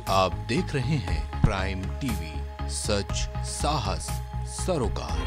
आप देख रहे हैं प्राइम टीवी, सच साहस सरोकार।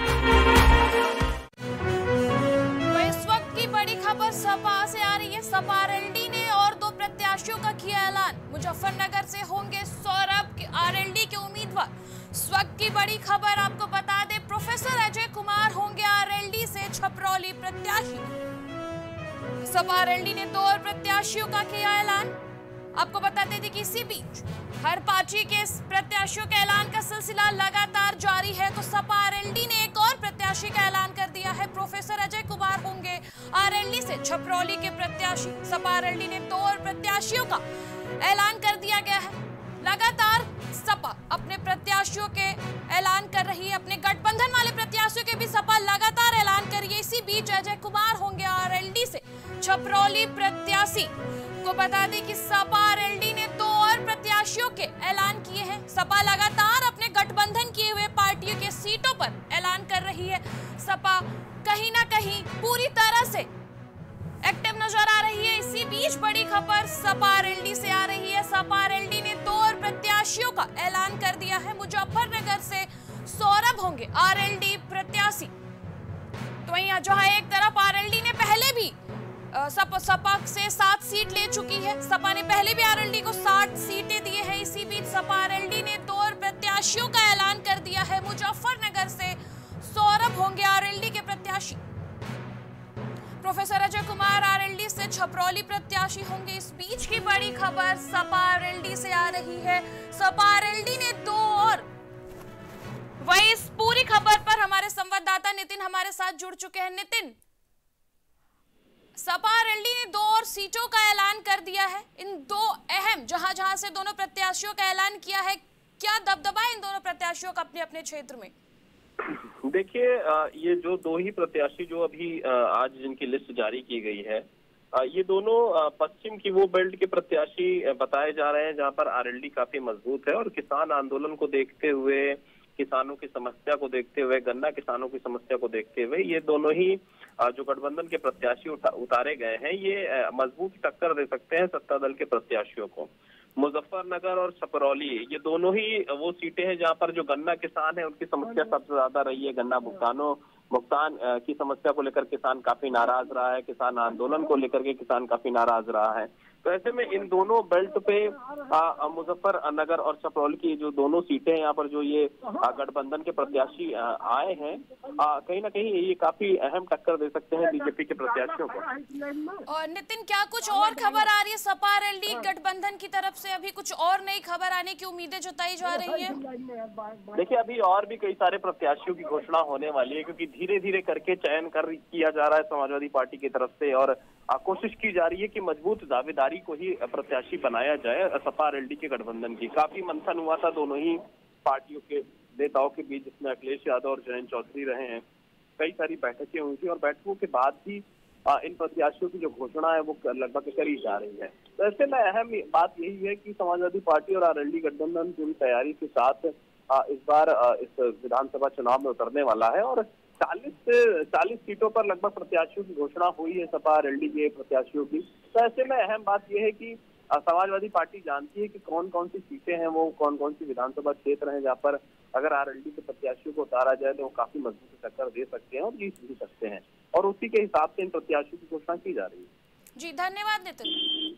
तो इस वक्त की बड़ी खबर सपा से आ रही है। सपा आरएलडी ने और 2 प्रत्याशियों का किया ऐलान। मुजफ्फरनगर से होंगे सौरभ आरएलडी के उम्मीदवार। इस वक्त की बड़ी खबर आपको बता दें, प्रोफेसर अजय कुमार होंगे आरएलडी से छपरौली प्रत्याशी। सपा आरएलडी ने 2 और प्रत्याशियों का किया ऐलान। आपको बताते थे कि इसी बीच हर पार्टी के प्रत्याशियों के ऐलान का सिलसिला लगातार जारी है। तो सपा आरएलडी ने एक और प्रत्याशी का ऐलान कर दिया है। प्रोफेसर अजय कुमार होंगे आरएलडी से छपरौली के प्रत्याशी। सपा आरएलडी ने 2 और प्रत्याशियों का ऐलान कर दिया गया है। लगातार सपा अपने प्रत्याशियों के ऐलान कर रही है। अपने गठबंधन वाले प्रत्याशियों के भी सपा लगातार ऐलान कर रही है। इसी बीच अजय कुमार होंगे आरएलडी से छपरौली प्रत्याशी। को बता दें कि सपा आरएलडी ने 2 और प्रत्याशियों के ऐलान किए हैं। सपा लगातार अपने गठबंधन किए हुए पार्टियों के सीटों पर ऐलान कर रही है। सपा कहीं ना कहीं पूरी तरह से एक्टिव नजर आ रही है। इसी बीच बड़ी खबर सपा आरएलडी से आ रही है। सपा आरएलडी ने 2 और प्रत्याशियों का ऐलान कर दिया है। मुजफ्फरनगर से सौरभ होंगे आरएलडी प्रत्याशी। तो वहीं जहां एक तरफ आरएलडी ने पहले भी सपा से 7 सीट ले चुकी है। सपा ने पहले भी आरएलडी को 60 सीटें दी है। इसी बीच सपा आरएलडी ने 2 और प्रत्याशियों का ऐलान कर दिया है। मुजफ्फरनगर से सौरभ होंगे आरएलडी के प्रत्याशी। प्रोफेसर अजय कुमार आरएलडी से छपरौली प्रत्याशी होंगे। इस बीच की बड़ी खबर सपा आरएलडी से आ रही है। सपा आरएलडी ने 2 और वही इस पूरी खबर पर हमारे संवाददाता नितिन हमारे साथ जुड़ चुके हैं। नितिन, सपा आरएलडी ने 2 और सीटों का ऐलान कर दिया है। इन 2 अहम जहां से दोनों प्रत्याशियों का ऐलान किया है, क्या दबदबा है इन दोनों प्रत्याशियों का अपने अपने क्षेत्र में? देखिए, ये जो 2 ही प्रत्याशी जो अभी आज जिनकी लिस्ट जारी की गई है, ये दोनों पश्चिम की वो बेल्ट के प्रत्याशी बताए जा रहे हैं जहां पर आरएलडी काफी मजबूत है। और किसान आंदोलन को देखते हुए, किसानों की समस्या को देखते हुए, गन्ना किसानों की समस्या को देखते हुए ये दोनों ही जो गठबंधन के प्रत्याशी उतारे गए हैं, ये मजबूत टक्कर दे सकते हैं सत्ता दल के प्रत्याशियों को। मुजफ्फरनगर और छपरौली ये दोनों ही वो सीटें हैं जहां पर जो गन्ना किसान है उनकी समस्या सबसे ज्यादा रही है। गन्ना भुगतान की समस्या को लेकर किसान काफी नाराज रहा है। किसान आंदोलन को लेकर के किसान काफी नाराज रहा है। तो ऐसे में इन दोनों बेल्ट पे मुजफ्फरनगर और छपरौली की जो दोनों सीटें यहाँ पर जो ये गठबंधन के प्रत्याशी आए हैं, कहीं ना कहीं ये काफी अहम टक्कर दे सकते हैं बीजेपी के प्रत्याशियों को। और नितिन, क्या कुछ और खबर आ रही है सपा आरएलडी गठबंधन की तरफ से? अभी कुछ और नई खबर आने की उम्मीदें जताई जा रही है? देखिए, अभी और भी कई सारे प्रत्याशियों की घोषणा होने वाली है, क्योंकि धीरे धीरे करके चयन किया जा रहा है समाजवादी पार्टी की तरफ से। और कोशिश की जा रही है कि मजबूत दावेदारी को ही प्रत्याशी बनाया जाए सपा आरएलडी के गठबंधन की। काफी मंथन हुआ था दोनों ही पार्टियों के नेताओं के बीच, जिसमें अखिलेश यादव और जयंत चौधरी रहे हैं। कई सारी बैठकें हुई थी और बैठकों के बाद ही इन प्रत्याशियों की जो घोषणा है वो लगभग करी जा रही है। तो ऐसे में अहम बात यही है कि समाजवादी पार्टी और आरएलडी गठबंधन पूरी तैयारी के साथ इस बार इस विधानसभा चुनाव में उतरने वाला है। और 40 सीटों पर लगभग प्रत्याशियों की घोषणा हुई है सपा आरएलडी के प्रत्याशियों की। तो ऐसे में अहम बात यह है कि समाजवादी पार्टी जानती है कि कौन कौन सी सीटें हैं, वो कौन कौन सी विधानसभा क्षेत्र हैं जहां पर अगर आरएलडी के प्रत्याशियों को उतारा जाए तो वो काफी मजबूत टक्कर दे सकते हैं और जीत भी सकते हैं। और उसी के हिसाब से इन प्रत्याशियों की घोषणा की जा रही है। जी, धन्यवाद नितिन।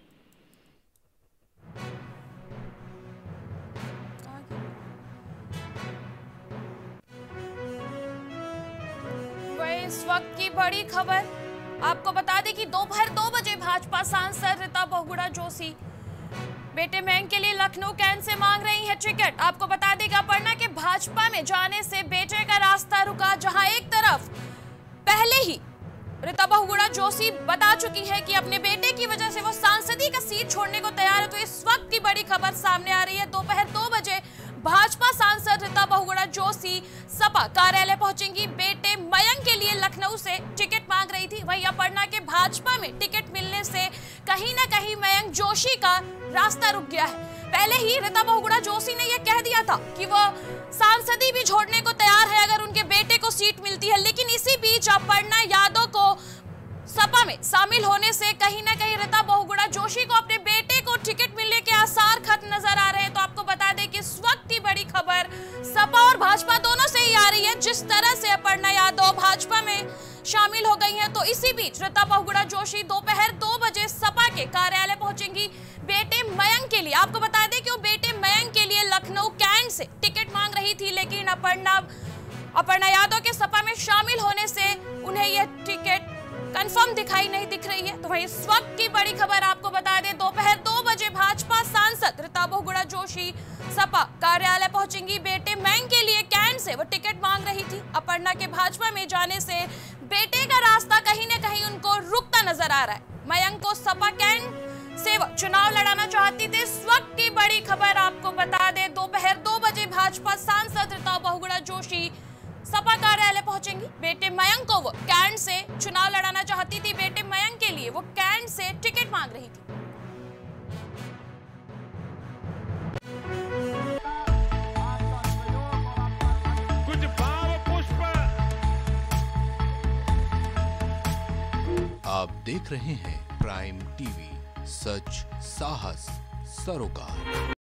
इस वक्त की बड़ी खबर आपको बता दें कि दोपहर 2 बजे भाजपा सांसद रीता बहुगुणा जोशी बेटे मयंक के लिए लखनऊ कैंट से मांग रही है टिकट। आपको बता दें कि अपर्णा के भाजपा में जाने से बेटे का रास्ता रुका। जहां एक तरफ पहले ही रीता बहुगुणा जोशी बता चुकी है कि अपने बेटे की वजह से वो सांसदी का सीट छोड़ने को तैयार है। तो इस वक्त की बड़ी खबर सामने आ रही है। दोपहर 2 बजे भाजपा सांसद रीता बहुगुणा जोशी सपा कार्यालय पहुंचेंगी। बेटे मयंक के लिए लखनऊ से टिकट मांग रही थी। वहीं अपर्णा के भाजपा में टिकट मिलने से कहीं ना कहीं मयंक जोशी का रास्ता रुक गया है। पहले ही रीता बहुगुणा जोशी ने यह कह दिया था कि वो सांसदी भी छोड़ने को तैयार है अगर उनके बेटे को सीट मिलती है। लेकिन इसी बीच अपर्णा यादव को सपा में शामिल होने से कहीं ना कहीं रीता बहुगुणा जोशी को अपने बेटे को टिकट मिलने के आसार खत्म नजर आ रहे हैं। तो आपको जिस तरह से अपर्णा यादव भाजपा में शामिल हो गई हैं, तो इसी बीच रीता बहुगुणा जोशी दोपहर 2 बजे सपा के कार्यालय पहुंचेंगी बेटे मयंक के लिए। आपको बता दें कि वो बेटे मयंक के लिए लखनऊ कैंट से टिकट मांग रही थी, लेकिन अपर्णा यादव के सपा में शामिल होने से उन्हें यह टिकट कंफर्म दिखाई नहीं दिख रही है। तो वहीं इस वक्त की बड़ी खबर आपको बता दें, दोपहर 2 बजे भाजपा सांसद रीता बहुगुणा जोशी सपा कार्यालय पहुंचेंगी बेटे मयंक के लिए। कैंट से वो टिकट मांग रही थी। अपर्णा के भाजपा में जाने से बेटे का रास्ता कहीं न कहीं उनको रुकता नजर आ रहा है। मयंक को सपा कैंट से वो चुनाव लड़ाना चाहती थी। इस वक्त की बड़ी खबर आपको बता दें, दोपहर 2 बजे भाजपा सांसद रीता बहुगुणा जोशी सपा कार्यालय पहुंचेंगी। बेटे मयंक को वो कैंट से चुनाव लड़ाना चाहती थी। बेटे मयंक के लिए वो कैंट से टिकट मांग रही थी। कुछ भाव पुष्प। आप देख रहे हैं प्राइम टीवी, सच साहस सरोकार।